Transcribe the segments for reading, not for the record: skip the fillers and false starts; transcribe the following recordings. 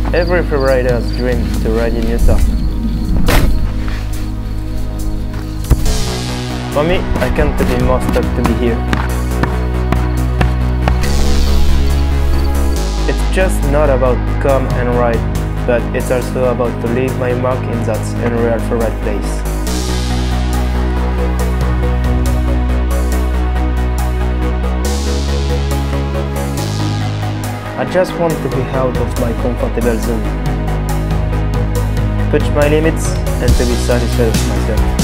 every freerider's dream to ride in Utah. For me, I can't be more stoked to be here. It's just not about come and ride, but it's also about to leave my mark in that unreal freeride place. I just want to be out of my comfortable zone, push my limits, and to be satisfied with myself.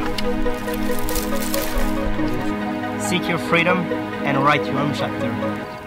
Seek your freedom and write your own chapter.